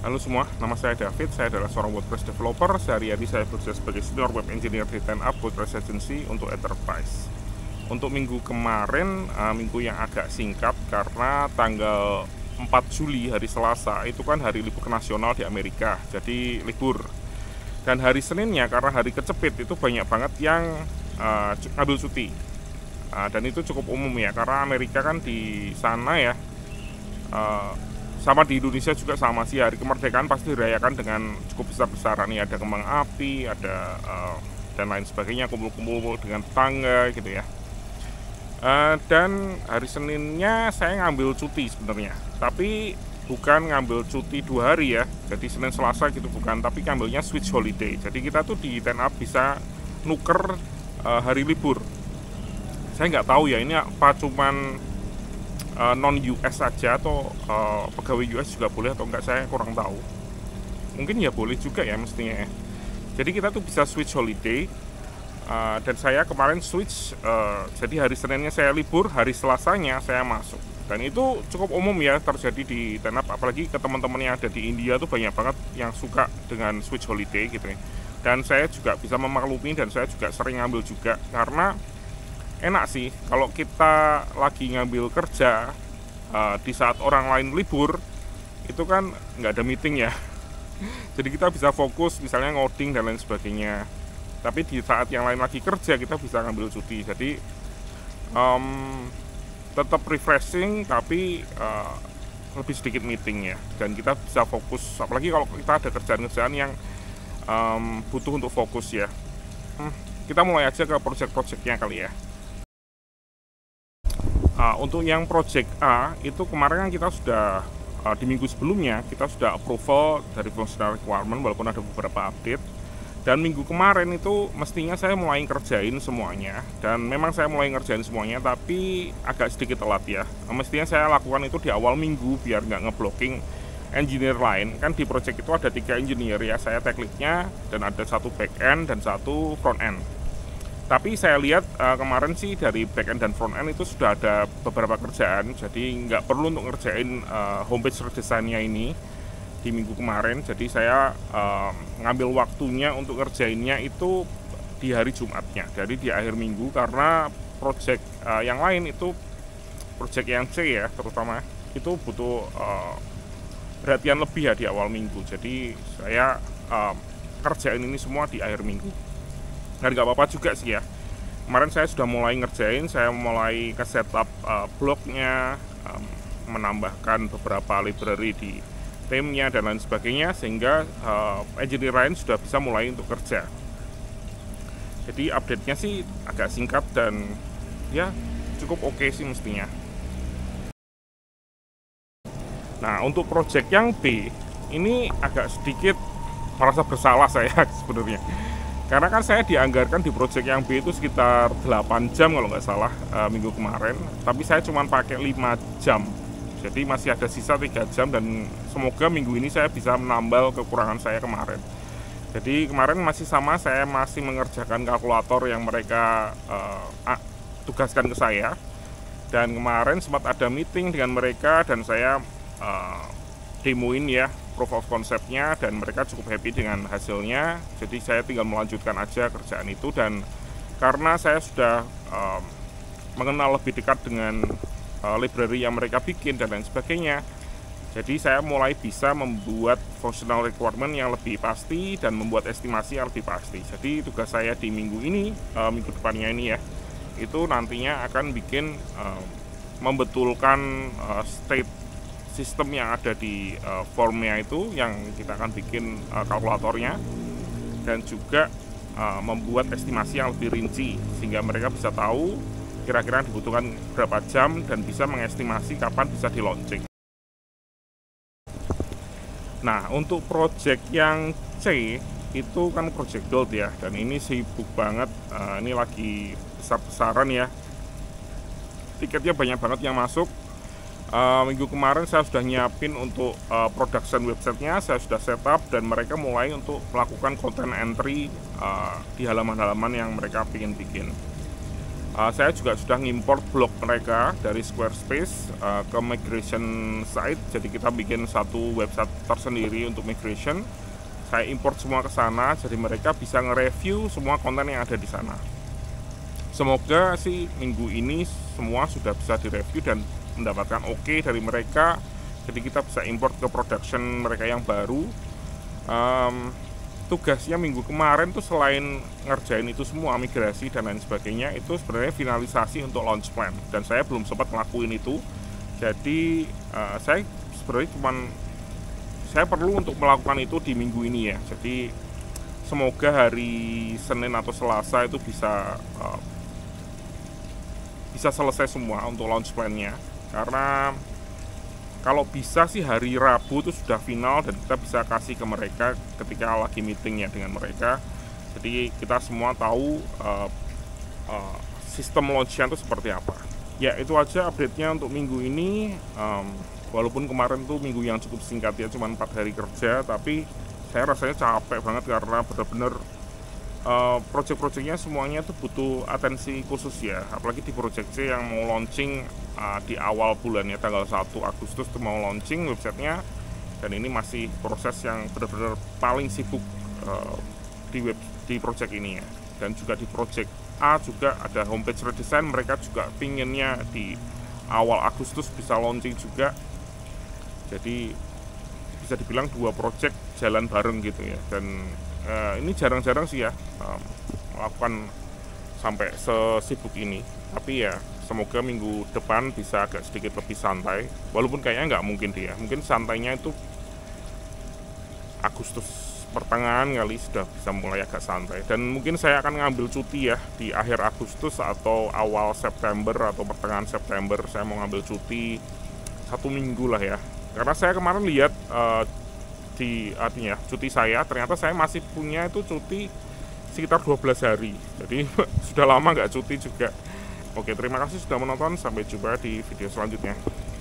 Halo semua, nama saya David, saya adalah seorang WordPress developer. Sehari-hari saya bekerja sebagai senior web engineer di 10up WordPress Agency untuk enterprise. Untuk minggu kemarin, minggu yang agak singkat karena tanggal 4 Juli hari Selasa itu kan hari libur nasional di Amerika, jadi libur. Dan hari Seninnya karena hari kecepit itu banyak banget yang ngambil cuti. Dan itu cukup umum ya, karena Amerika kan di sana ya, sama di Indonesia juga sama sih, hari kemerdekaan pasti dirayakan dengan cukup besar-besaran nih, ada kembang api, ada dan lain sebagainya, kumpul-kumpul dengan tetangga gitu ya. Dan hari Seninnya saya ngambil cuti sebenarnya, tapi bukan ngambil cuti 2 hari ya, jadi Senin Selasa gitu bukan, tapi ngambilnya switch holiday. Jadi kita tuh di 10up bisa nuker hari libur. Saya nggak tahu ya ini apa cuman non US saja atau pegawai US juga boleh atau enggak, saya kurang tahu. Mungkin ya boleh juga ya mestinya ya. Jadi kita tuh bisa switch holiday, dan saya kemarin switch, jadi hari Seninnya saya libur, hari Selasanya saya masuk. Dan itu cukup umum ya terjadi di 10up, apalagi ke teman-teman yang ada di India tuh banyak banget yang suka dengan switch holiday gitu ya. Dan saya juga bisa memaklumi, dan saya juga sering ngambil juga karena enak sih kalau kita lagi ngambil kerja di saat orang lain libur, itu kan nggak ada meeting ya. Jadi kita bisa fokus misalnya ngoding dan lain sebagainya. Tapi di saat yang lain lagi kerja kita bisa ngambil cuti. Jadi tetap refreshing tapi lebih sedikit meeting ya. Dan kita bisa fokus, apalagi kalau kita ada kerjaan-kerjaan yang butuh untuk fokus ya. Kita mulai aja ke project-projectnya kali ya. Untuk yang project A itu kemarin kan kita sudah di minggu sebelumnya kita sudah approval dari functional requirement walaupun ada beberapa update. Dan minggu kemarin itu mestinya saya mulai ngerjain semuanya, dan memang saya mulai ngerjain semuanya tapi agak sedikit telat ya. Mestinya saya lakukan itu di awal minggu biar nggak ngeblocking engineer lain. Kan di project itu ada 3 engineer ya, saya tech lead-nya, dan ada 1 back end dan 1 front end. Tapi saya lihat kemarin sih dari back end dan front end itu sudah ada beberapa kerjaan, jadi nggak perlu untuk ngerjain homepage redesign-nya ini di minggu kemarin. Jadi saya ngambil waktunya untuk ngerjainnya itu di hari Jumatnya, jadi di akhir minggu, karena project yang lain itu project yang C ya terutama itu butuh perhatian lebih ya di awal minggu. Jadi saya kerjain ini semua di akhir minggu. Dan nggak apa-apa juga sih ya. Kemarin saya sudah mulai ngerjain, saya mulai ke setup blognya, menambahkan beberapa library di theme-nya dan lain sebagainya, sehingga engineer lain sudah bisa mulai untuk kerja. Jadi update-nya sih agak singkat dan ya cukup oke sih mestinya. Nah, untuk project yang B ini agak sedikit merasa bersalah saya sebenarnya. Karena kan saya dianggarkan di project yang B itu sekitar 8 jam kalau nggak salah minggu kemarin, tapi saya cuma pakai 5 jam. Jadi masih ada sisa 3 jam, dan semoga minggu ini saya bisa menambal kekurangan saya kemarin. Jadi kemarin masih sama, saya masih mengerjakan kalkulator yang mereka tugaskan ke saya. Dan kemarin sempat ada meeting dengan mereka dan saya demoin ya proof of concept-nya, dan mereka cukup happy dengan hasilnya. Jadi saya tinggal melanjutkan aja kerjaan itu, dan karena saya sudah mengenal lebih dekat dengan library yang mereka bikin dan lain sebagainya, jadi saya mulai bisa membuat functional requirement yang lebih pasti dan membuat estimasi yang lebih pasti. Jadi tugas saya di minggu ini, minggu depannya ini ya, itu nantinya akan bikin membetulkan state sistem yang ada di formnya itu, yang kita akan bikin kalkulatornya, dan juga membuat estimasi yang lebih rinci sehingga mereka bisa tahu kira-kira dibutuhkan berapa jam dan bisa mengestimasi kapan bisa di launching. Nah, untuk project yang C itu kan project gold ya, dan ini sibuk banget, ini lagi besar-besaran ya, tiketnya banyak banget yang masuk. Minggu kemarin saya sudah nyiapin untuk production websitenya, saya sudah setup, dan mereka mulai untuk melakukan content entry di halaman-halaman yang mereka ingin bikin. Saya juga sudah ngimport blog mereka dari Squarespace ke migration site. Jadi kita bikin satu website tersendiri untuk migration. Saya import semua ke sana, jadi mereka bisa nge-review semua konten yang ada di sana. Semoga sih minggu ini semua sudah bisa direview dan mendapatkan oke dari mereka. Jadi kita bisa import ke production mereka yang baru. Tugasnya minggu kemarin tuh selain ngerjain itu semua migrasi dan lain sebagainya, itu sebenarnya finalisasi untuk launch plan, dan saya belum sempat ngelakuin itu. Jadi saya sebenarnya saya perlu untuk melakukan itu di minggu ini ya. Jadi semoga hari Senin atau Selasa itu bisa selesai semua untuk launch plan-nya, karena kalau bisa sih hari Rabu itu sudah final dan kita bisa kasih ke mereka ketika lagi meeting ya dengan mereka. Jadi kita semua tahu sistem launch-nya itu seperti apa. Ya itu aja update-nya untuk minggu ini. Walaupun kemarin tuh minggu yang cukup singkat ya, cuma 4 hari kerja, tapi saya rasanya capek banget karena benar-benar project-projectnya semuanya tuh butuh atensi khusus ya. Apalagi di Project C yang mau launching di awal bulannya, tanggal 1 Agustus tuh mau launching websitenya, dan ini masih proses yang benar-benar paling sibuk di project ini ya. Dan juga di Project A juga ada homepage redesign, mereka juga pinginnya di awal Agustus bisa launching juga. Jadi bisa dibilang 2 project jalan bareng gitu ya. Dan ini jarang-jarang sih ya melakukan sampai sesibuk ini. Tapi ya semoga minggu depan bisa agak sedikit lebih santai. Walaupun kayaknya nggak mungkin dia. Mungkin santainya itu Agustus pertengahan kali sudah bisa mulai agak santai. Dan mungkin saya akan ngambil cuti ya di akhir Agustus atau awal September atau pertengahan September. Saya mau ngambil cuti 1 minggu lah ya. Karena saya kemarin lihat artinya cuti saya, ternyata saya masih punya itu cuti sekitar 12 hari. Jadi sudah lama nggak cuti juga. Oke, terima kasih sudah menonton. Sampai jumpa di video selanjutnya.